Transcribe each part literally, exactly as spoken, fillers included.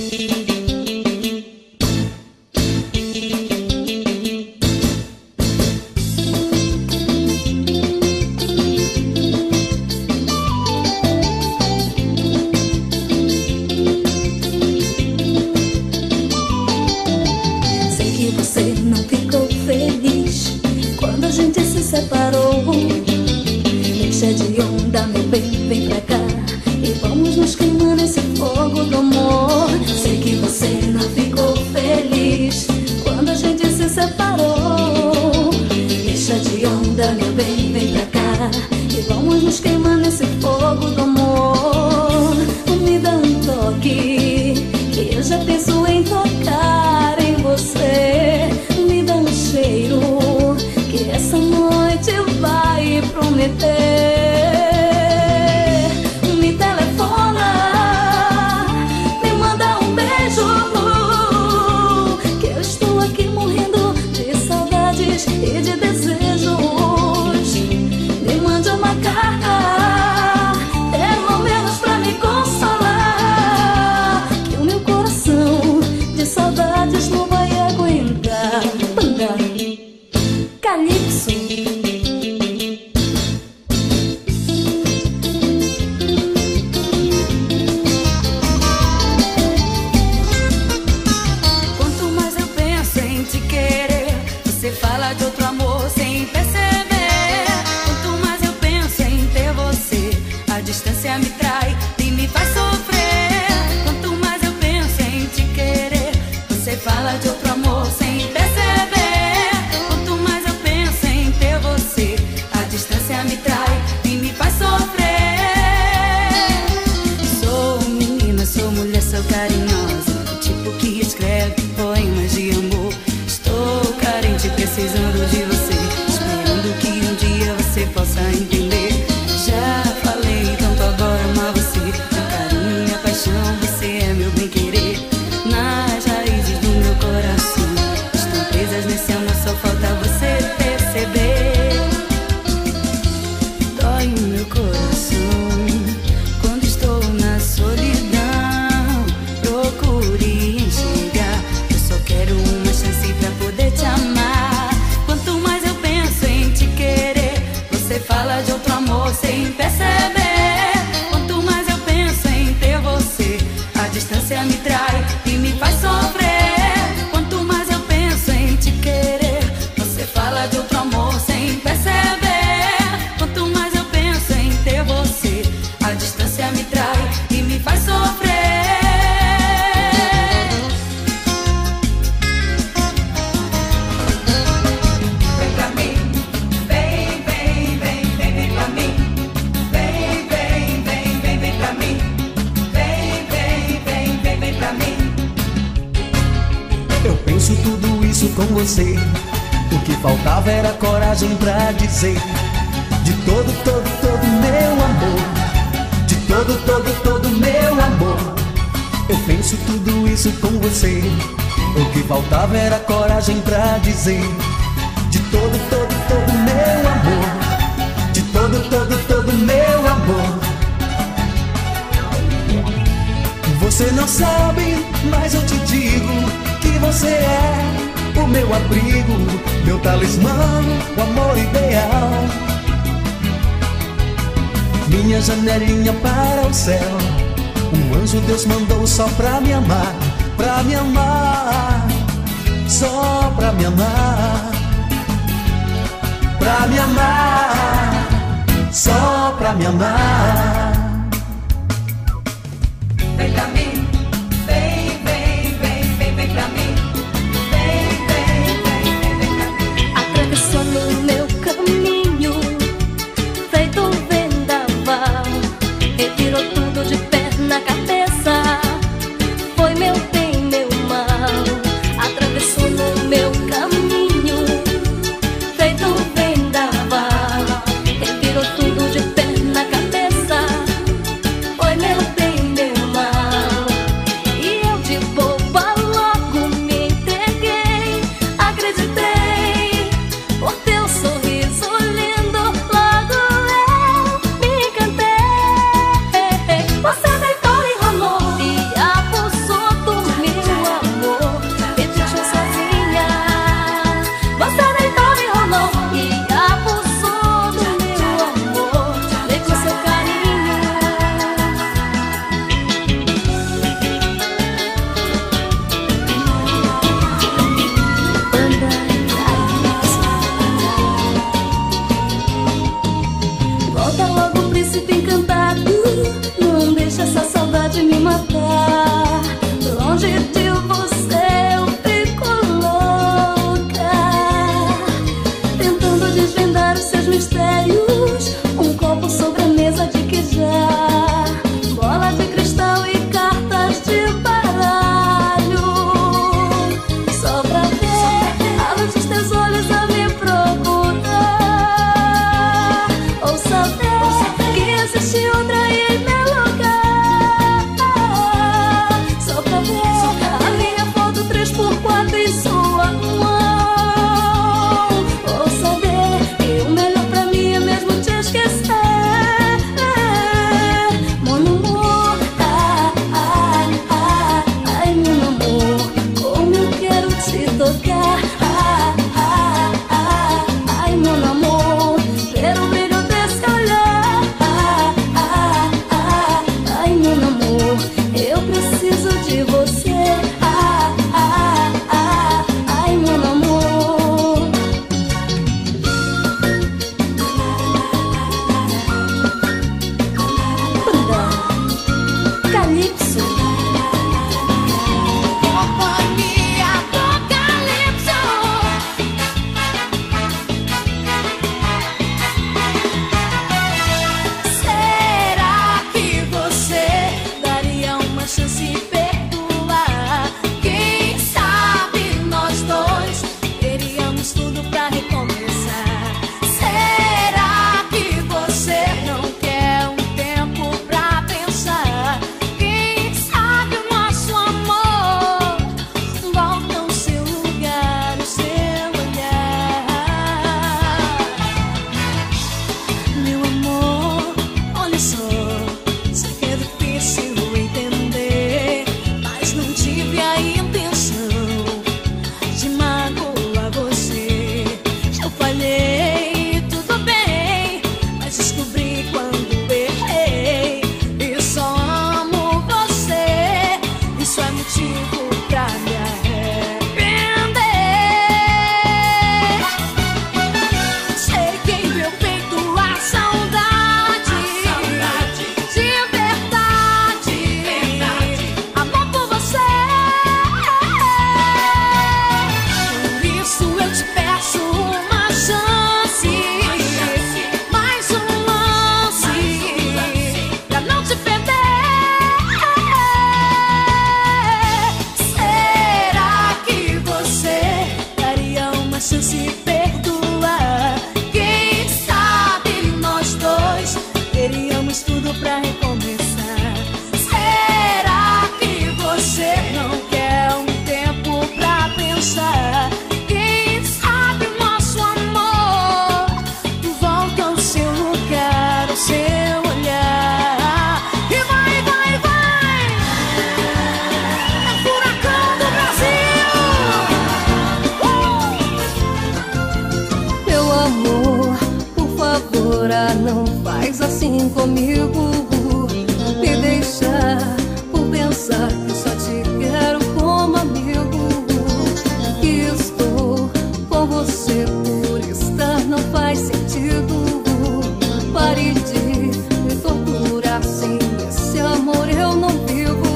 Janelinha para o céu, um anjo Deus mandou só pra me amar, pra me amar, só pra me amar, pra me amar, só pra me amar. Vem pra mim, vem, vem, vem, vem, vem pra mim, vem, vem, vem, vem, vem pra mim. Atravessando meu caminho, feito um vendaval, revirou tudo de pé na cabeça, foi meu bem, meu mal. Atravessou no meu caminho, feito um vendaval, revirou tudo de pé na cabeça, foi meu bem, meu mal. motivo pra me arrepender. Cheguei em meu peito a saudade, de verdade, amor por você. Por isso eu te peço uma chance, mais um lance, pra não te perder. Será que você daria uma chance e perdoar? Quem sabe nós dois teríamos tudo pra recomeçar. Será que você não quer um tempo pra pensar? Quem sabe o nosso amor volta ao seu lugar, ao seu olhar. E vai, vai, vai! É furacão do Brasil! Uh! Meu amor, por favor, ah, não faz assim comigo. Me deixa por pensar que só te quero como amigo. Que estou com você por estar não faz sentido. Pare de me torturar, sem esse amor eu não vivo.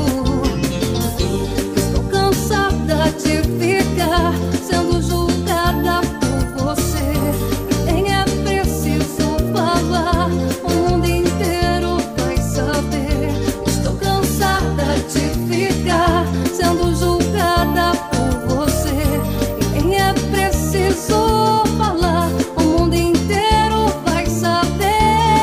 Estou cansada de ficar sendo julgada por você. E nem é preciso falar, o mundo inteiro vai saber. Estou cansada de ficar sendo julgada por você. E nem é preciso falar, o mundo inteiro vai saber.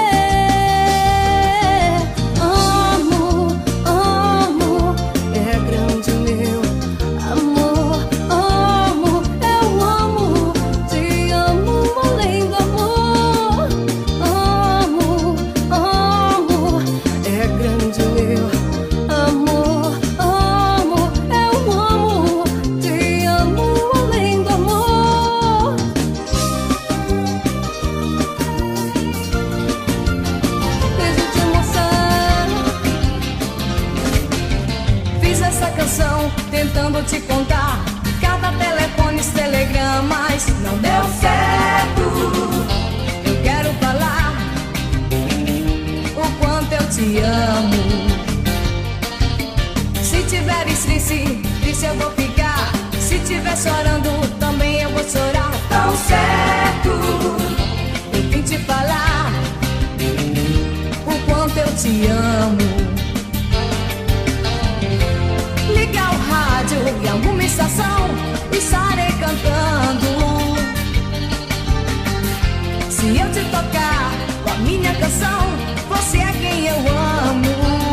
Amo, amo, é grande meu amor. Amo, eu amo, te amo além do amor. Amo, amo, é grande meu amor. Amo, eu amo, te amo além do amor. Beijo de emoção. Fiz essa canção tentando te contar cada telefones, telegramas, não deu certo. Eu quero falar o quanto eu te amo. Se tiveres triste, triste eu vou ficar. Se tiver chorando, também eu vou chorar. Tão certo, eu vim te falar o quanto eu te amo. Liga o rádio em alguma estação, estarei cantando. Se eu te tocar com a minha canção, você é quem eu amo.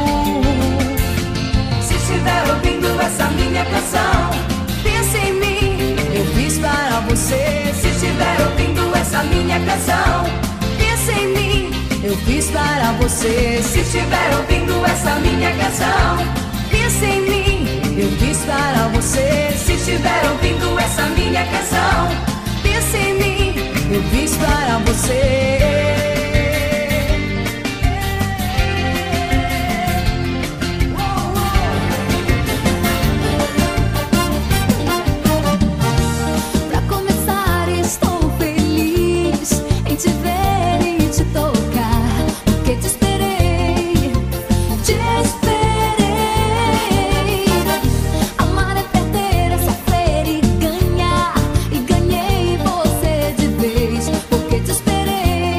Se estiver ouvindo essa minha canção, pense em mim, eu fiz para você. Se estiver ouvindo essa minha canção, pense em mim, eu fiz para você. Se estiver ouvindo essa minha canção, pense em mim, eu fiz para você. Se estiver ouvindo essa minha canção, pense em mim, eu fiz para você. Pra começar, estou feliz em te ver e te tocar, porque te esperei, te esperei. Amar é perder, é sofrer e ganhar, e ganhei você de vez, porque te esperei,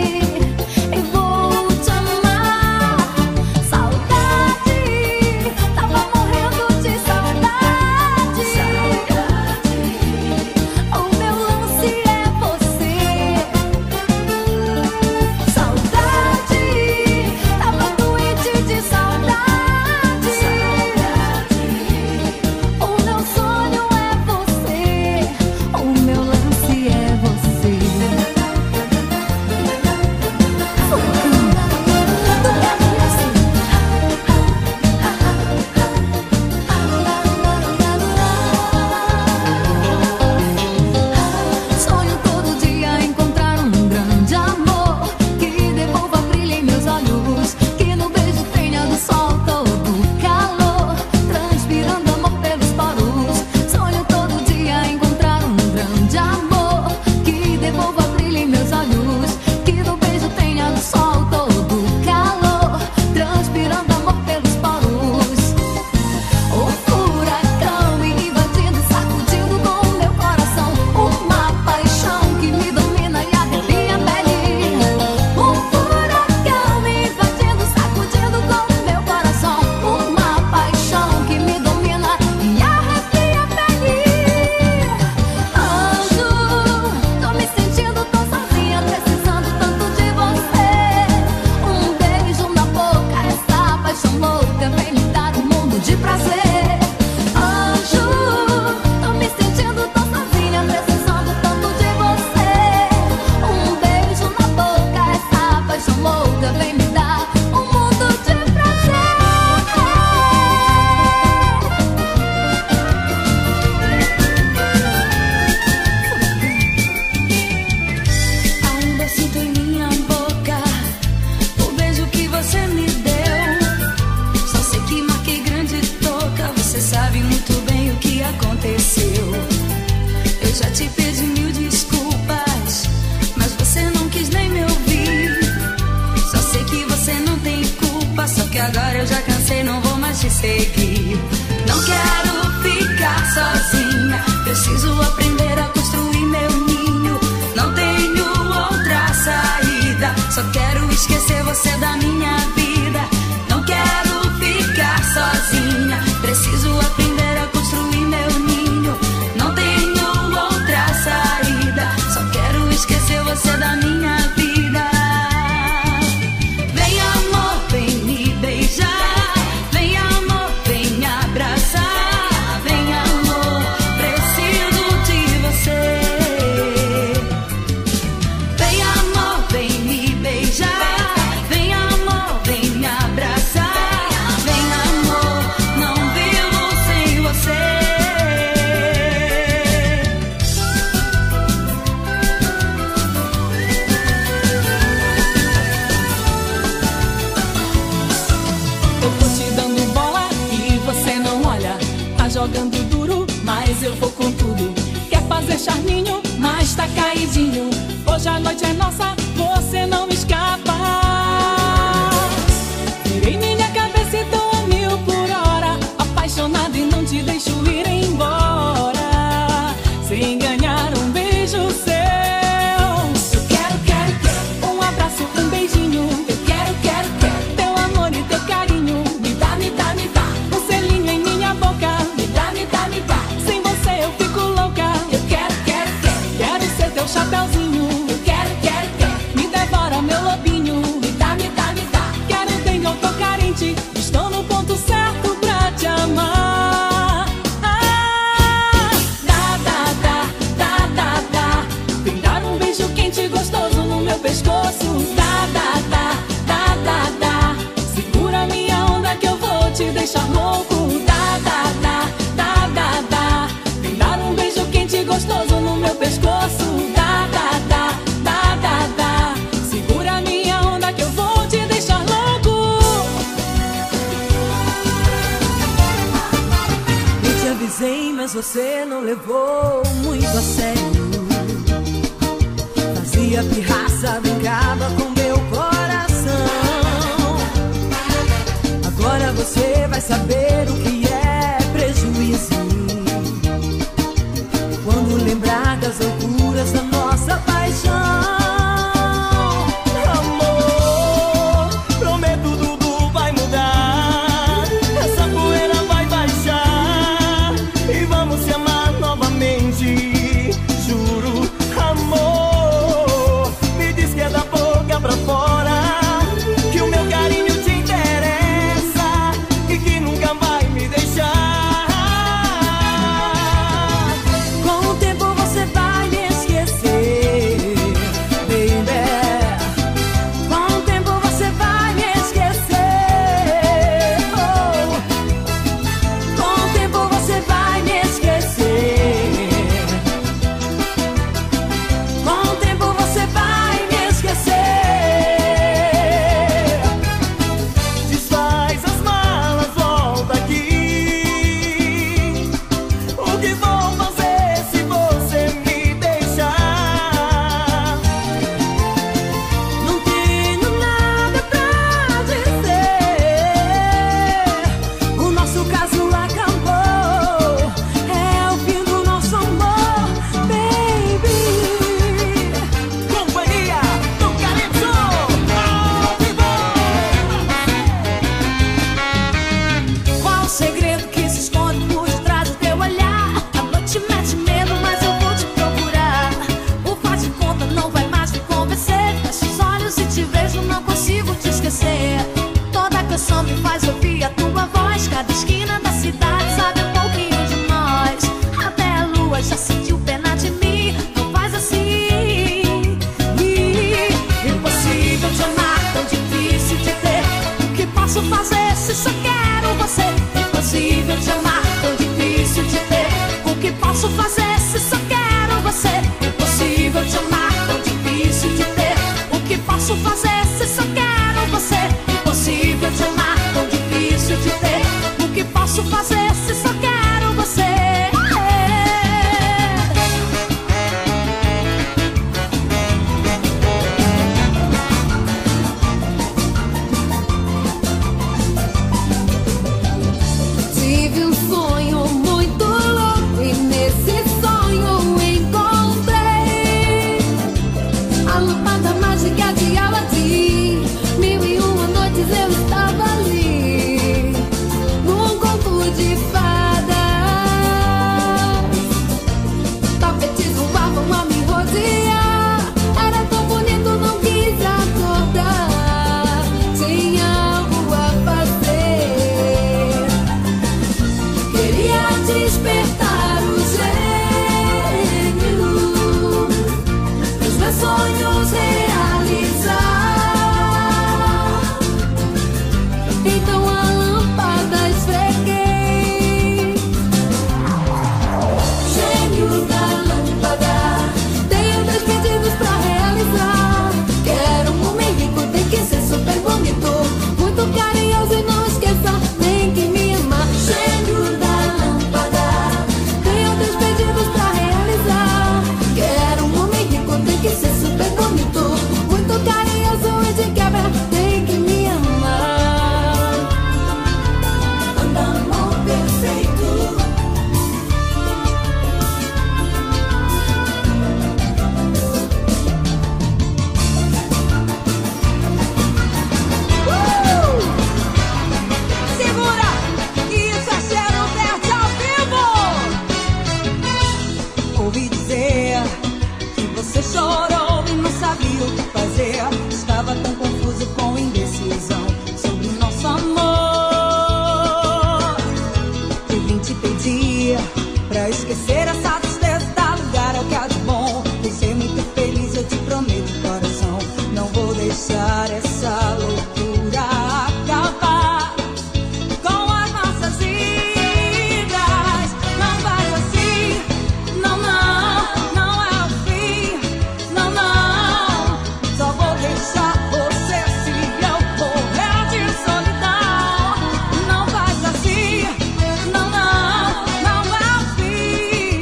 sabe muito bem o que aconteceu. Eu já te pedi mil desculpas, mas você não quis nem me ouvir. Só sei que você não tem culpa, só que agora eu já cansei, não vou mais te seguir. Não quero ficar sozinha, preciso aprender a construir meu ninho. Não tenho outra saída, só quero esquecer você da minha vida. Não quero ficar sozinha, preciso aprender a construir meu ninho. Não tenho outra saída, só quero esquecer você da minha vida. Vem amor, vem me beijar, vem amor, vem me abraçar. Vem amor, preciso de você. Vem amor, vem me beijar, vem amor, vem me abraçar. Vem amor, não vivo sem você. Eu tô te dando bola e você não olha. Tá jogando duro, mas eu vou com tudo. Quer fazer charminho, mas tá caidinho. Hoje a noite é nossa, você não escapa. Virei minha cabeça e tô a mil por hora, apaixonado e não te deixo ir embora sem ganhar um beijo seu. Eu quero, quero, quero um abraço, um beijinho. Eu quero, quero, quero teu amor e teu carinho. Me dá, me dá, me dá um selinho em minha boca. Me dá, me dá, me dá. Sem você eu fico louca. Eu quero, quero, quero quero ser teu chapeuzinho. Eu quero, quero, quero me devora meu lobinho. Me dá, me dá, me dá. Quero, tenho, eu tô carente. Estou no ponto certo pra te amar. Ah, dá, dá, dá, dá, dá, dá. Vem dar um beijo quente e gostoso no meu pescoço. Dá, dá, dá, dá, dá, dá. Segura minha onda que eu vou te deixar louco. Dá, dá, dá, dá, dá, dá. Vem dar um beijo quente e gostoso no meu pescoço. Dá, dá, dá, dá, dá, dá. Segura minha onda que eu vou te deixar louco. Eu te avisei, mas você não levou muito a sério. Fazia pirraça, brincava com meu coração. Agora você vai saber o que é prejuízo quando lembrar das loucuras da nossa paixão. Amor, prometo tudo vai mudar. Essa poeira vai baixar e vamos se amar novamente. Juro, amor, me diz que é da boca pra fora que o meu carinho te interessa e que nunca vai me deixar. despertar o gênio, os meus sonhos realizar. Então a lâmpada esfreguei. Gênio da lâmpada, tenho dois pedidos pra realizar. Quero um homem rico, tem que ser super bonito, muito carinhoso e não esqueça, tem que me amar. Gênio da lâmpada, tenho dois pedidos pra realizar. Quero um homem rico, tem que ser super bonito, muito carinhoso e de quebra, tem que me amar. Amor perfeito. Segura! Isso é Cheiro Verde ao vivo! Ouvi dizer que você chorou e não sabia o que fazer. Estava tão confuso com indecisão sobre o nosso amor. Eu vim te pedir pra esquecer essa tristeza, dar lugar ao que há de bom. Vem ser muito feliz, eu te prometo, coração. Não vou deixar essa loucura acabar com as nossas vidas. Não faz assim, não, não, não é o fim, não, não. Só vou deixar você se eu morrer de solidão. Não faz assim, não, não, não é o fim.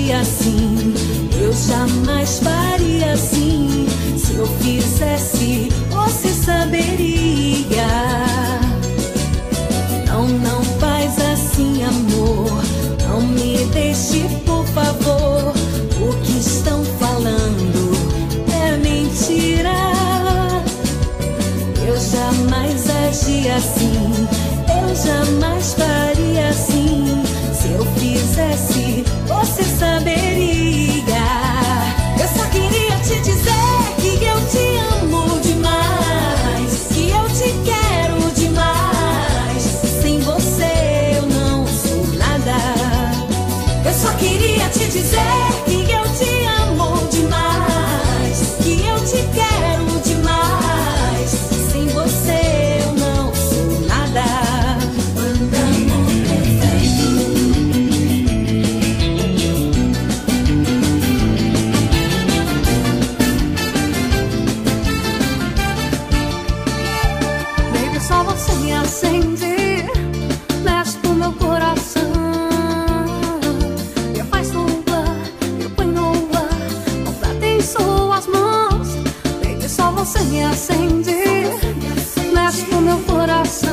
faria assim, eu jamais faria assim. Se eu fizesse, você saberia. Não, não faz assim, amor. Não me deixe, por favor. O que estão falando é mentira. Eu jamais agi assim, eu jamais faria assim. Se eu fizesse, você saberia. Eu só queria te dizer que eu te amo demais, que eu te quero demais. Sem você eu não sou nada. Eu só queria te dizer que eu te amo demais, que eu te quero demais. Sem você eu não sou nada. Baby, só você me acende, mexe com meu coração. Eu faço lua, eu ponho no ar, completa em suas mãos. Baby, só você me acende, mexe com meu coração.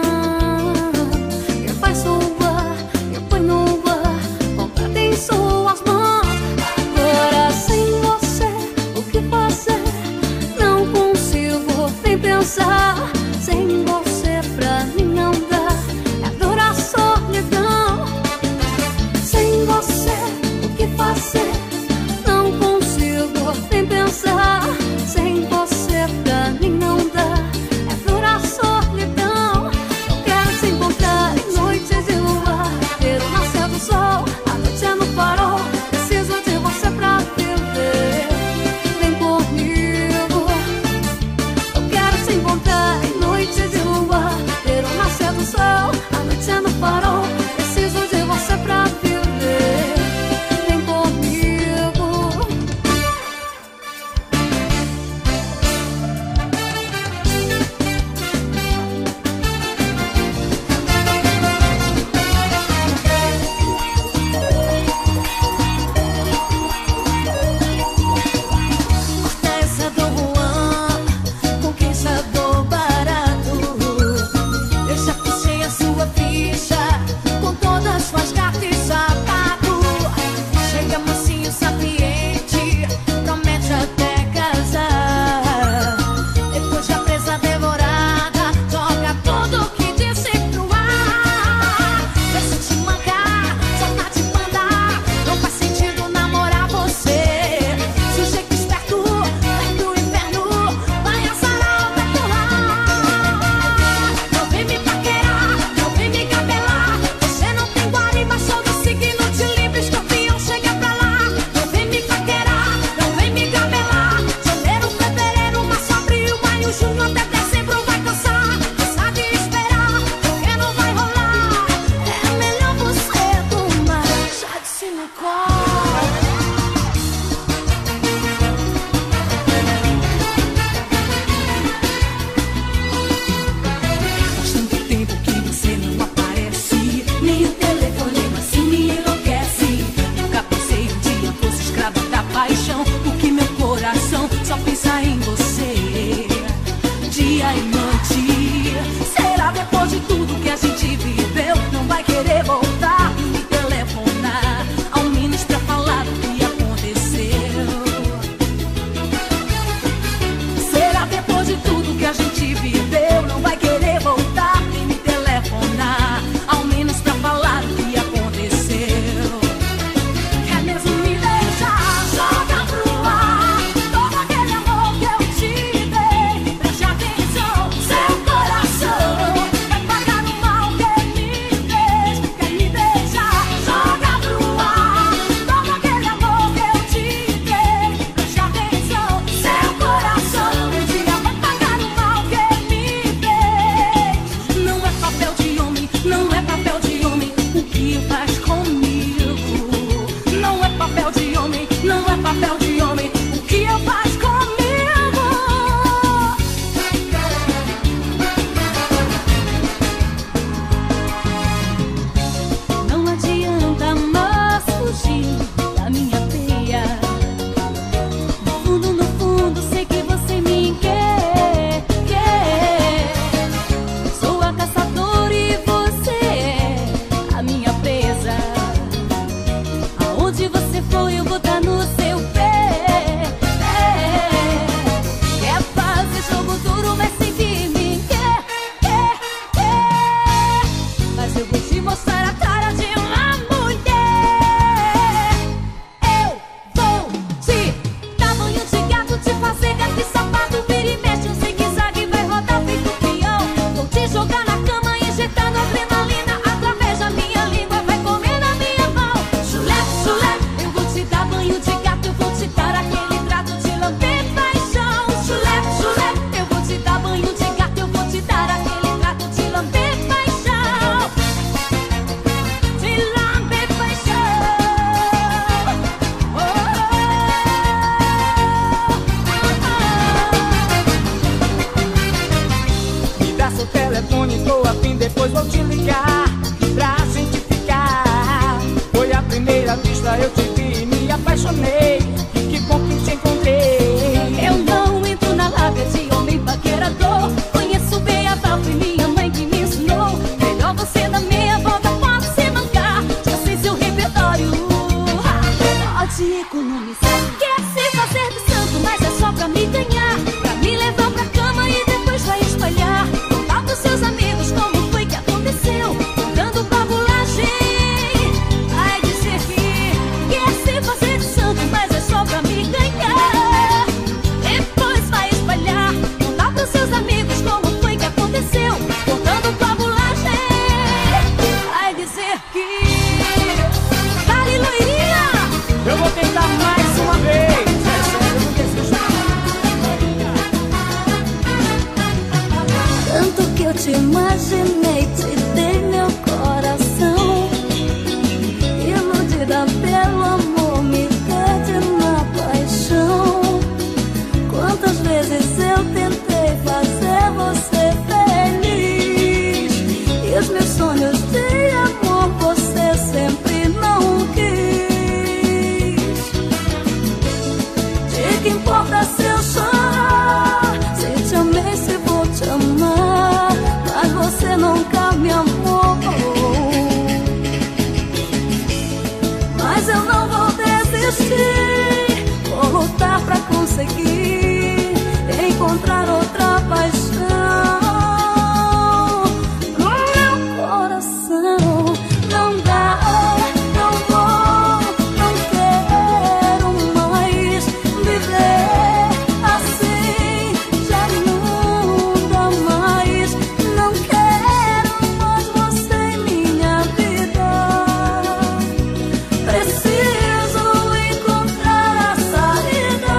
Eu faço lua, eu ponho no ar, completa em suas mãos. Agora sem você, o que fazer? Não consigo nem pensar. Sem você pra mim não dá, é dor a solidão. Sem você, o que fazer? Não consigo nem pensar. Sem você pra mim não dá, é dor a solidão. nunca me amou. Mas eu não vou desistir, vou lutar pra conseguir encontrar outra paixão no meu coração. Não dá, não vou, não quero mais viver assim. Já não dá mais, não quero mais você em minha vida. Preciso encontrar a saída.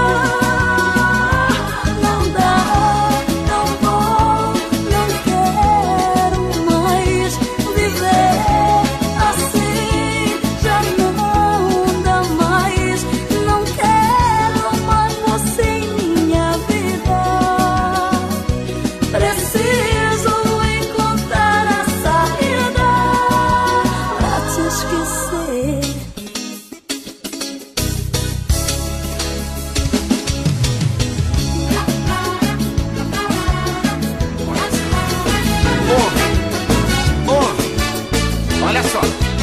Não dá, não vou, não quero mais viver assim. Já não dá mais, não quero mais você em minha vida. Preciso encontrar a saída pra te esquecer. Ô, ô, olha só.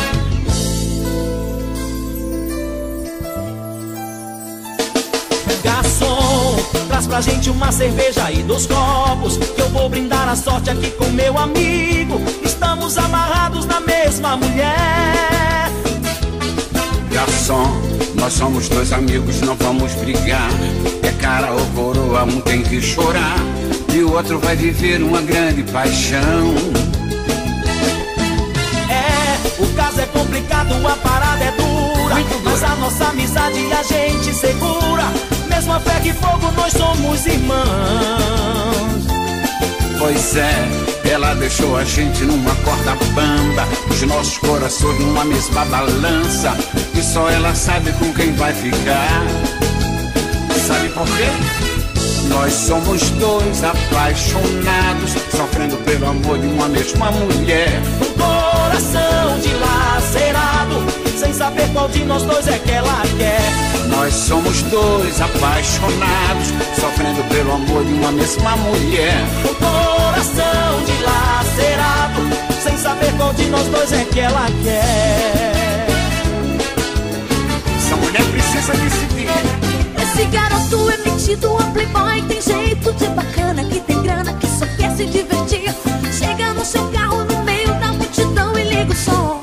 Garçom, traz pra gente uma cerveja e dos copos, que eu vou brindar a sorte aqui com meu amigo. Estamos amarrados na mesma mulher. Garçom, nós somos dois amigos, não vamos brigar. É cara ou coroa, um tem que chorar e o outro vai viver uma grande paixão. É, o caso é complicado, a parada é dura, mas a nossa amizade a gente segura. Mesma fé que fogo, nós somos irmãos. Pois é, ela deixou a gente numa corda bamba, os nossos corações numa mesma balança, e só ela sabe com quem vai ficar. Sabe por quê? Nós somos dois apaixonados, sofrendo pelo amor de uma mesma mulher. Um coração dilacerado, sem saber qual de nós dois é que ela quer. Nós somos dois apaixonados, sofrendo pelo amor de uma mesma mulher. Um coração dilacerado, sem saber qual de nós dois é que ela quer. Essa mulher precisa decidir. Esse garoto é metido, um playboy, tem jeito de bacana, que tem grana, que só quer se divertir. Chega no seu carro no meio da multidão e liga o som.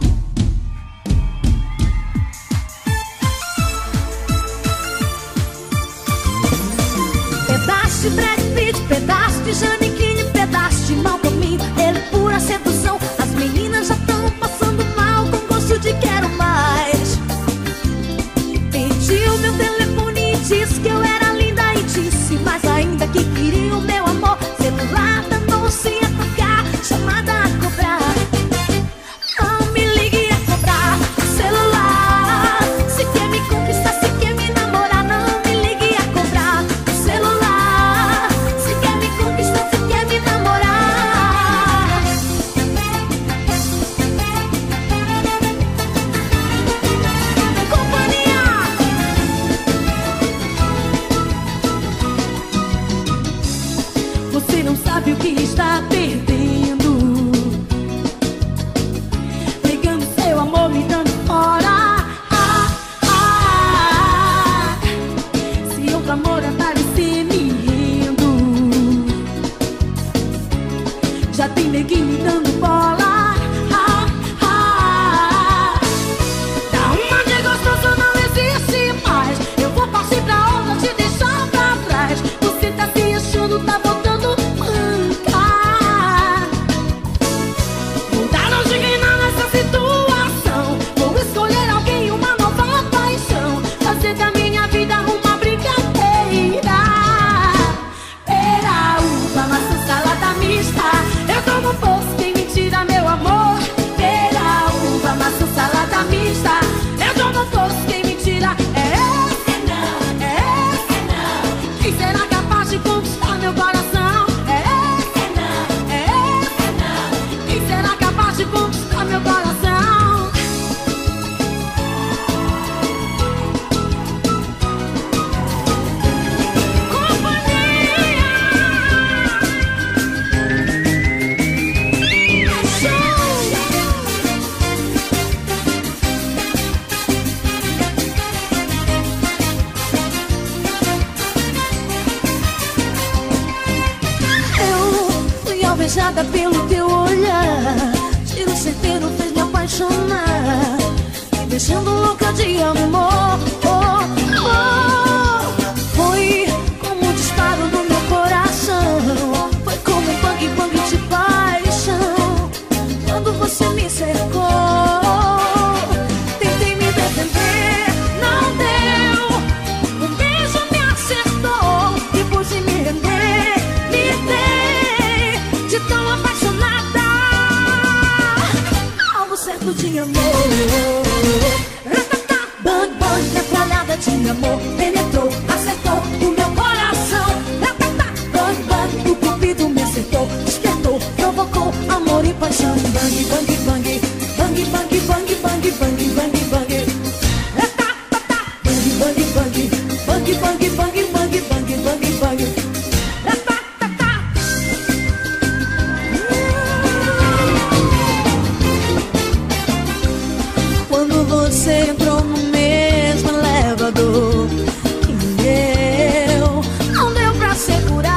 Pedaço de Brad Pitt, pedaço de Janequine, pedaço de Malcolm, ele pura sedução. As meninas já estão passando mal com gosto de quero mais. Pediu meu telefone e disse que eu era linda e disse, mas ainda que queria o meu amor. Celular danou-se a tocar, chamada a cobrar. Não me ligue a cobrar celular. Se quer me conquistar, se quer me namorar, não me ligue a cobrar celular. Se quer me conquistar, se quer me namorar. Companhia. Você não sabe o que está perdendo, brigando seu amor, me dando fora. Ah, ah, se outro amor andar em si me rindo, já tem neguinho me dando bola. Ah, ah, da uma de gostoso não existe mais. Eu vou partir pra outra, te deixar pra trás. Você tá se achando, tá botando manca. Não dá não dignar nessa situação. Vou escolher alguém, uma nova paixão, fazer da minha vida uma brincadeira. Pera, uva, maçã, salada mista. Eu tomo poço, quem me tira meu beijada pelo teu olhar. Tiro certeiro fez me apaixonar, me deixando louca de amor. Oh, oh. Foi como um disparo no meu coração, foi como um bang bang de paixão. Quando você me cercou, tentei me defender, não deu. Um beijo me acertou, depois de me render, me dei de tão apaixonada. Algo certo de amor. Bang bang, metralhada de amor penetrou, acertou o meu coração. Bang bang, o cupido me acertou, despertou, provocou amor e paixão. Bang bang bang, bang bang bang bang bang bang bang. Bang bang bang, bang bang bang bang bang bang bang. Quando você entrou no mesmo elevador que eu, não deu pra segurar.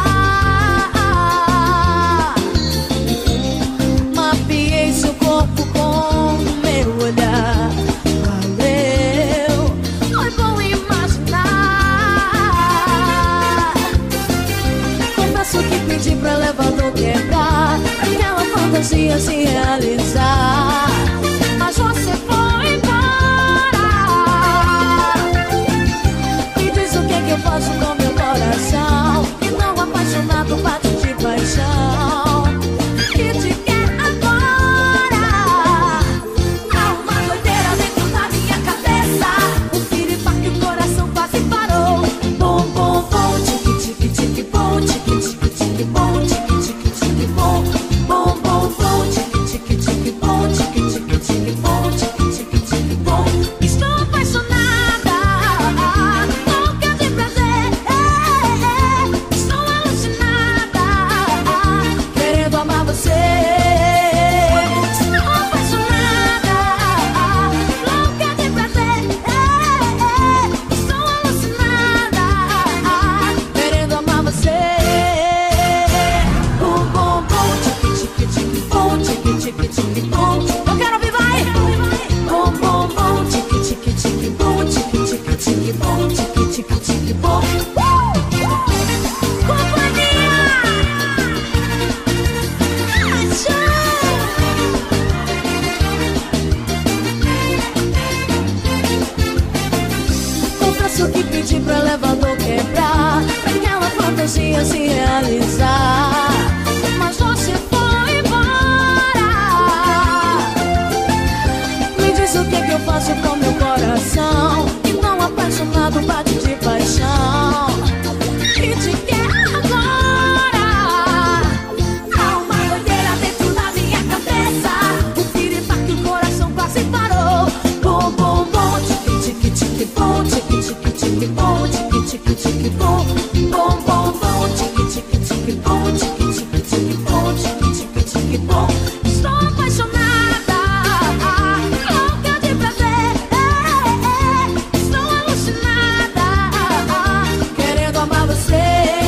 Mapeei seu corpo com o meu olhar. Valeu, foi bom imaginar. Confesso que pedi pro elevador quebrar, aquela fantasia se realizar. Mas você foi embora. Me diz o que é que eu faço com meu coração, que não apaixonado bate de paixão, que te quer agora. Há uma doideira dentro da minha cabeça, o piripaque, o coração quase parou. Bom, bom, bom, tique, tique, tique, bom, tique, tique, tique, bom, tique, tique, tique, bom. Bom, bom, bom, tique, tique, tique, bom, tique, tique, tique, bom, tique, tique, tique, bom. Estou apaixonada, louca de prazer, estou alucinada, querendo amar você. Estou apaixonada, louca de prazer, estou alucinada, querendo amar você. Bom, bom, bom, tique, tique, tique, bom, tique, tique, tique, bom. Eu quero ouvir, vai! Bom, bom, bom, tique, tique, tique, bom, tique, tique, tique, bom, tique, tique, tique, bom. Companhia! Confesso que pedi pro elevador quebrar, pra aquela fantasia se realizar. Mas você foi embora. Me diz o que é que eu faço com meu coração, que não apaixonado bate de paixão, que te quer agora. Há uma doideira dentro da minha cabeça, o piripaque, o coração quase parou. Bom, bom, bom, tique, tique, tique, bom, tique, tique, tique, bom, tique, tique, tique, bom. Bom, bom, bom, tique, tique, tique, bom, tique, tique, tique, bom, tique, tique, tique, bom. Estou apaixonada, louca de prazer, estou alucinada, querendo amar você.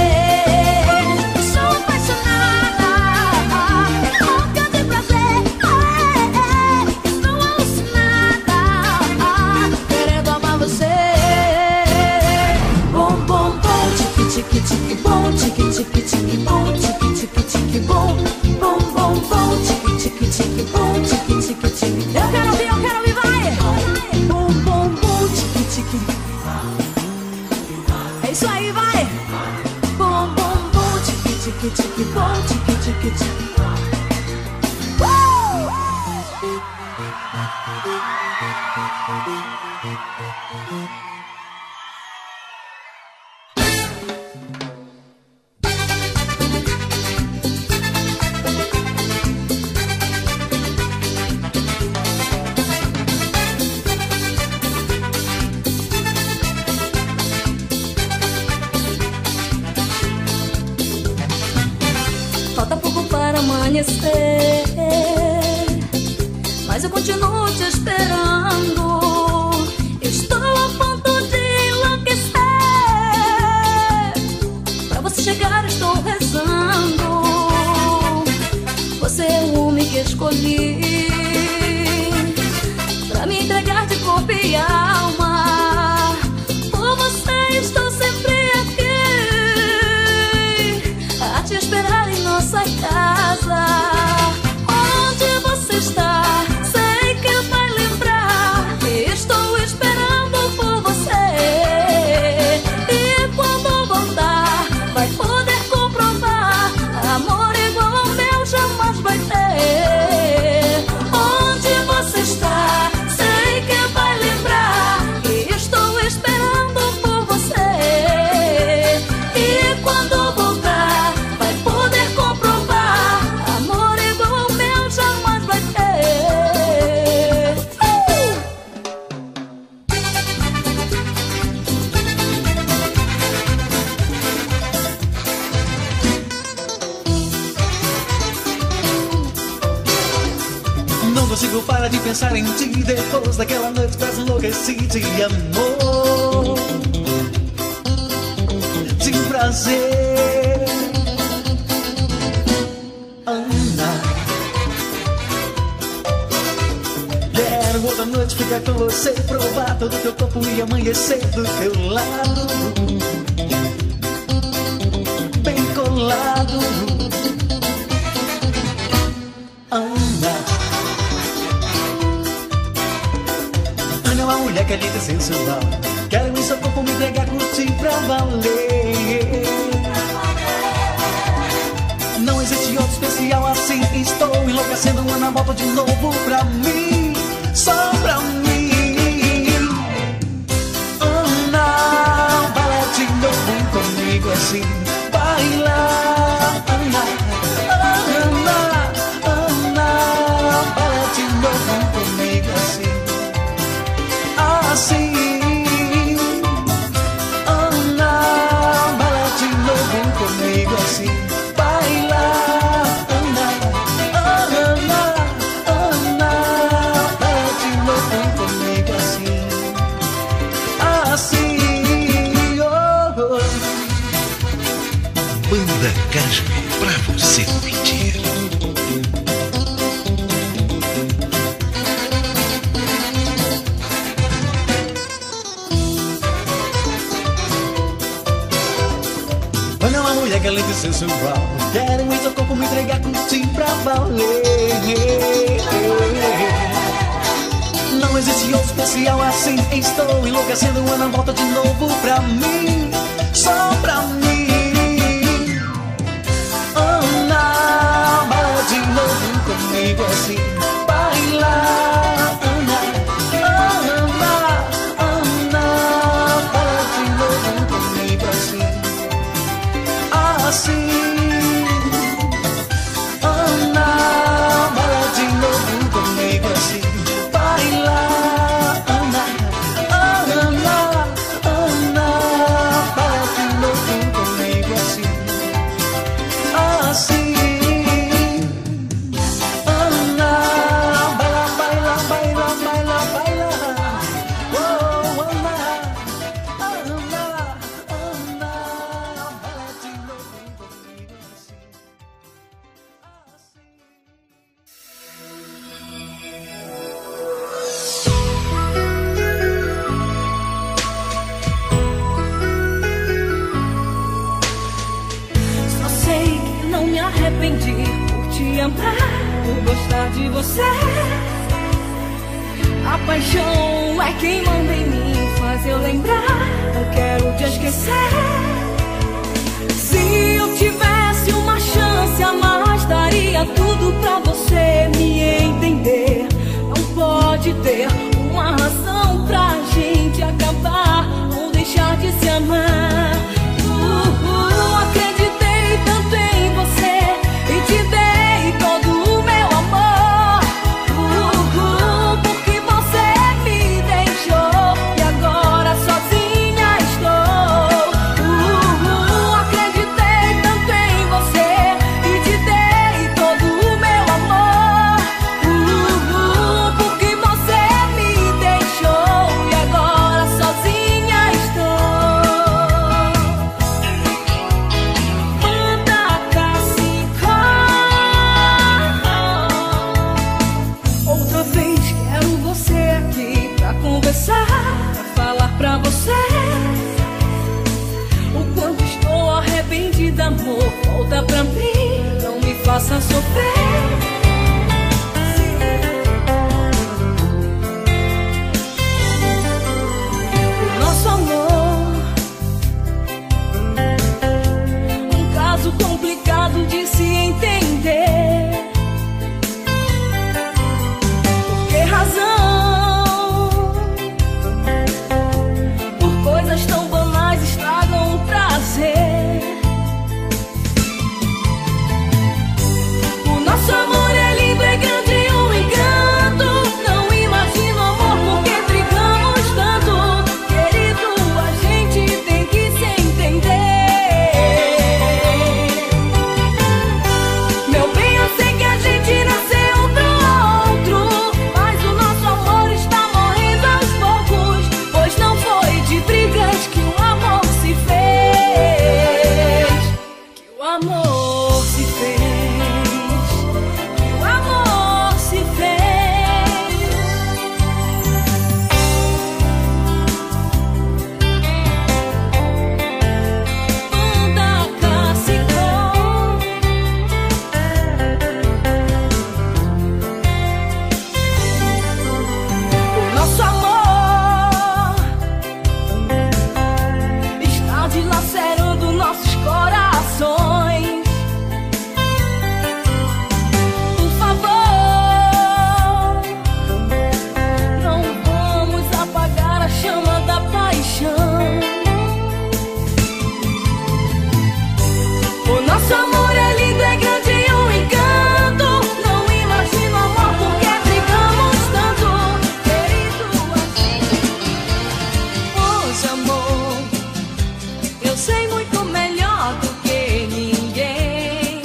Estou apaixonada, louca de prazer, estou alucinada, querendo amar você. Bom, bom, bom, tique, tique, tique, bom, tique, tique, tique, bom, tique, tique, tique, bom. Bom, bom, bom, tique, tique, tique, bom, tique, tique, tique. Eu quero ouvir, eu quero ouvir, vai! Bom, bom, bom, tique, tique. É isso aí, vai! Bom, bom, bom, tique, tique, tique, bom, tique, tique, tique. Uh! Falta pouco para amanhecer, mas eu continuo te esperando. Eu estou a ponto de enlouquecer. Pra você chegar estou rezando. escolhi pra me entregar de corpo e alma. Por você estou sempre aqui, a te esperar em nossa casa. Onde você está? Sei que vai lembrar. Estou esperando por você. E quando voltar, vai poder comprovar. Amor igual ao meu jamais vai ter. Onde você está? Sei que vai lembrar. Estou esperando por você. E quando voltar, vai poder comprovar. Amor igual ao meu jamais vai ter. Uh! Não consigo parar de pensar em ti. Depois daquela noite quase enlouqueci de amor, de prazer. Ana, quero outra noite ficar com você, provar todo teu corpo e amanhecer do teu lado, bem colado. Ana, Ana é uma mulher que é linda e sensual. Quero em seu corpo me entregar, curtir pra valer. Não existe outro especial assim. Estou enlouquecendo, Ana, volta de novo pra mim, só pra mim. Ana, vai de novo comigo assim, baila. Ana, Ana, Ana, vai de novo comigo assim, assim. Ana, baila de novo comigo assim, baila. Ana, Ana, Ana, baila de novo comigo assim, assim. Oh, oh. Banda Casme, pra você pedir. Ana é uma mulher que é linda e sensual. Quero em seu corpo me entregar, curtir pra valer. Não existe outro especial assim. Estou enlouquecendo, Ana, volta de novo pra mim, só pra mim. Ana, baila de novo comigo assim, baila. Ana, Ana, Ana, baila de novo comigo assim, assim. Ana, baila de novo comigo assim, baila. Ana, Ana, Ana, baila de novo comigo assim, assim. Ana, baila, baila, baila, baila, baila. Oh, Ana, Ana, Ana, baila de novo comigo assim, assim. Só sei que não me arrependi por te amar, por gostar de você. A paixão é quem manda em mim, faz eu lembrar, eu quero te esquecer. Se eu tivesse uma chance a mais, daria tudo pra você me entender. Não pode ter uma razão pra gente acabar ou deixar de se amar. Uh, uh, acreditei tanto em você e te dei todo o meu amor. Uh, uh, porque você me deixou e agora sozinha estou. Uh, uh, acreditei tanto em você e te dei todo o meu amor. faça sofrer. O nosso amor, um caso complicado de se entender. Por que razão? Por coisas tão banais estragam o prazer. O nosso amor é lindo, é grande e um encanto. Não imagino amor porque brigamos tanto. Querido, a gente tem que se entender. Meu bem, eu sei que a gente nasceu pro outro, mas o nosso amor está morrendo aos poucos, pois não foi de brigas que o amor se fez. Que o amor se fez. Dilacerando nossos corações. Por favor, não vamos apagar a chama da paixão. O nosso amor é lindo, é grande e um encanto. Não imagino amor porque brigamos tanto. Querido, hoje amor, eu sei muito melhor do que ninguém,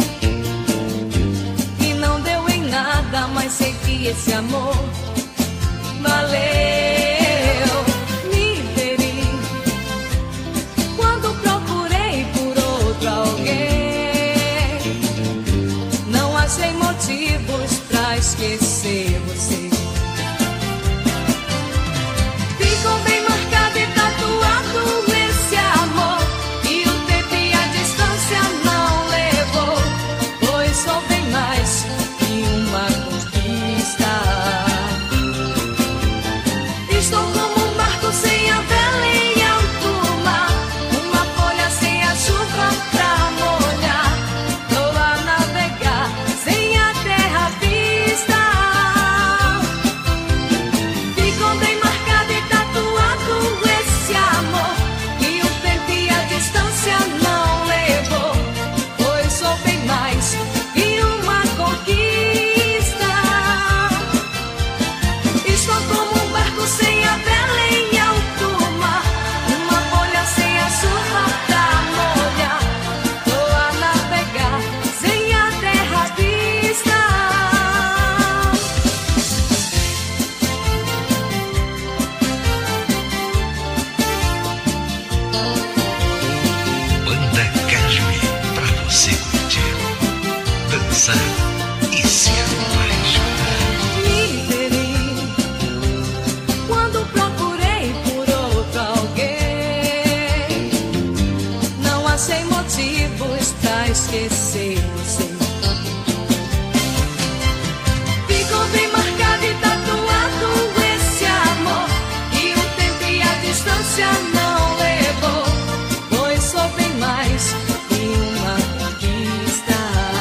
e não deu em nada, mas sei que esse amor valeu. Me feri quando procurei por outro alguém. Não achei motivos pra esquecer você. Ficou bem marcado e tatuado esse amor, e o tempo e a distância não levou, pois sou bem mais que uma conquista. Estou como um barco sem a vela em alto mar, uma folha sem a chuva pra molhar. Tô a navegar sem a terra vista. Ficou bem marcado e tatuado esse amor, e o tempo e a distância não levou, pois sou bem mais que uma conquista. Estou como um barco sem a vela em alto mar, uma folha sem a chuva pra molhar. Tô a navegar sem a terra vista. Banda Cashme, pra você curtir, dançar e se apaixonar. Me feri quando procurei por outro alguém. Não achei motivos pra esquecer você. Ficou bem marcado e tatuado esse amor, e o tempo e a distância não levou, pois sou bem mais que uma conquista.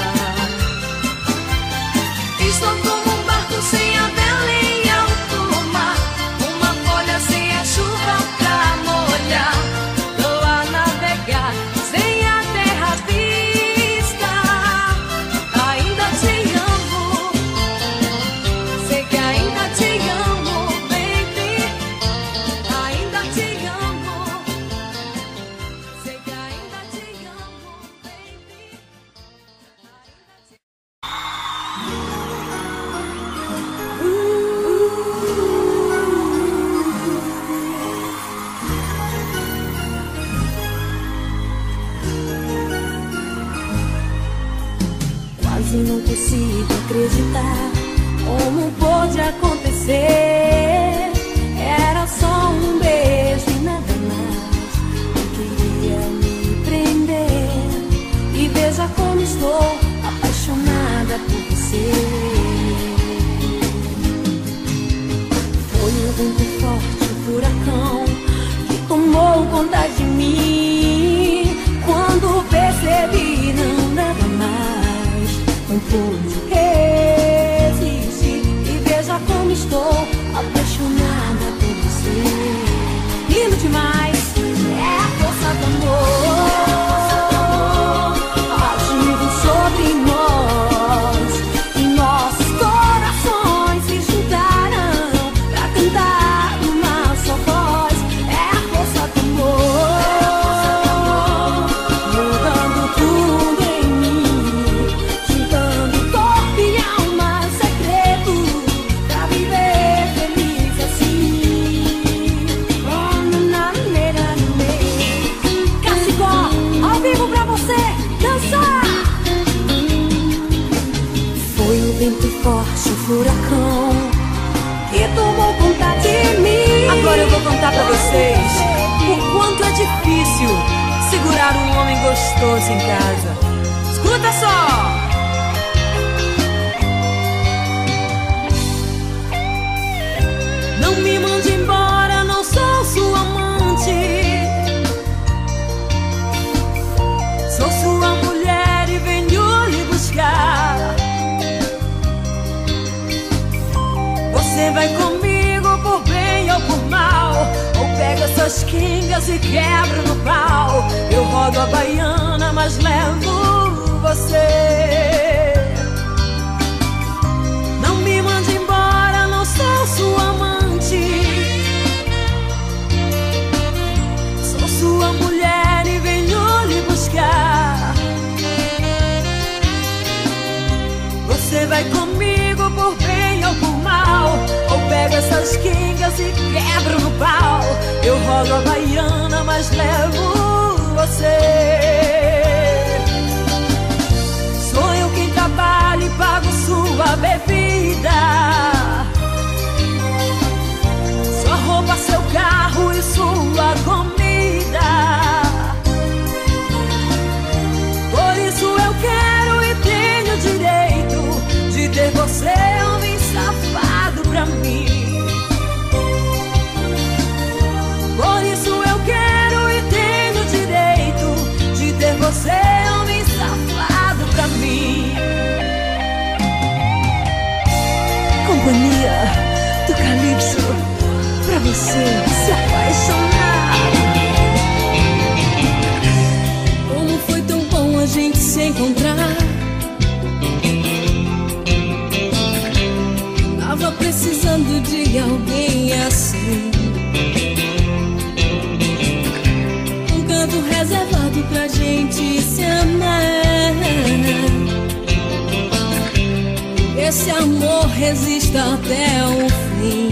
Estou como um barco sem a vela em alto mar, uma folha sem a chuva pra molhar. Tô a navegar sem a terra vista. Ainda te amo, sei que ainda te amo, baby. Ainda te amo, sei que ainda te amo, baby. Quase não consigo acreditar como pôde acontecer. Era só um beijo e nada mais. Eu queria me prender, e veja como estou apaixonada. conta de mim. Quando percebi não dava mais, não pude resistir. E veja como estou apaixonada por você. Lindo demais, é a força do amor agindo sobre nós. E nossos corações se juntaram pra cantar uma só voz. É a força do amor mudando tudo em mim, juntando corpo e alma, segredo pra viver feliz assim. Oh, na maneira no meio, Cacicó, ao vivo pra você dançar. Foi um vento forte, um furacão que tomou conta de mim. Agora eu vou contar pra vocês o quanto é difícil segurar um homem gostoso em casa. Escuta só! Não me mande embora, não sou sua amante. Sou sua mulher e venho lhe buscar. Você vai comigo por bem ou por mal, ou pega suas quingas e quebra no pau. Eu rodo a baiana, mas levo você. Não me mande embora, não sou sua amante. Sou sua mulher e venho lhe buscar. Você vai comigo por bem ou por mal, ou pega essas quingas e quebra no pau. Eu rodo a baiana, mas levo você. Sou eu quem trabalha e pago sua bebida, sua roupa, seu carro e sua comida. Por isso eu quero e tenho direito de ter você, homem safado, pra mim. Por isso eu quero e tenho direito de ter você, homem safado, pra mim. Companhia do Calypso, pra você se apaixonar. Como foi tão bom a gente se encontrar. Tava precisando de alguém assim, um canto reservado pra gente se amar. Esse amor resista até o fim.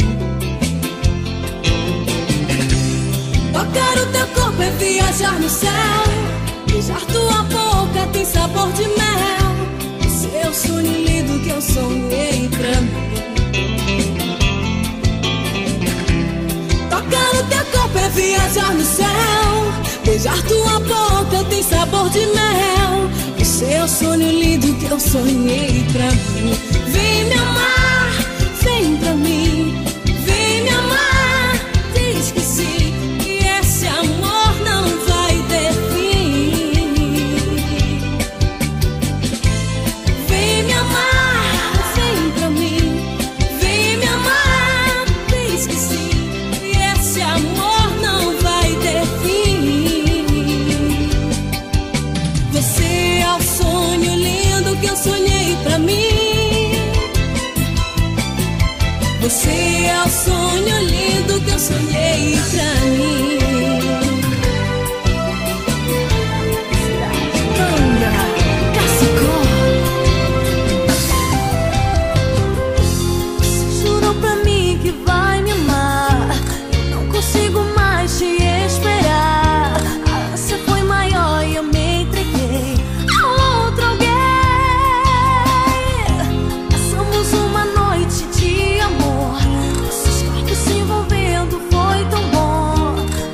Tocar o teu corpo é viajar no céu, beijar tua boca tem sabor de mel. O seu sonho lindo que eu sonhei pra mim. Tocar o teu corpo é viajar no céu, beijar tua boca tem sabor de mel. O seu sonho lindo que eu sonhei pra mim. Vem me amar, vem pra mim. Vem me amar, diz que sim, que esse amor não vai ter fim. Vem me amar, vem pra mim. Vem me amar, diz que sim, que esse amor não vai ter fim. Você é o sonho lindo que eu sonhei pra mim. Você é o sonho lindo que eu sonhei pra mim. Cambra, Cacicó. Você jurou pra mim que vai me amar. Eu não consigo mais te esperar. A ânsia foi maior e eu me entreguei a outro alguém. Passamos uma noite de amor, nossos corpos se envolvendo, foi tão bom.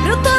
Brotou